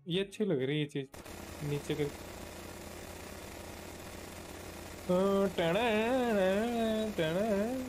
ये अच्छी लग रही है ये चीज। नीचे कर। टना टना टना।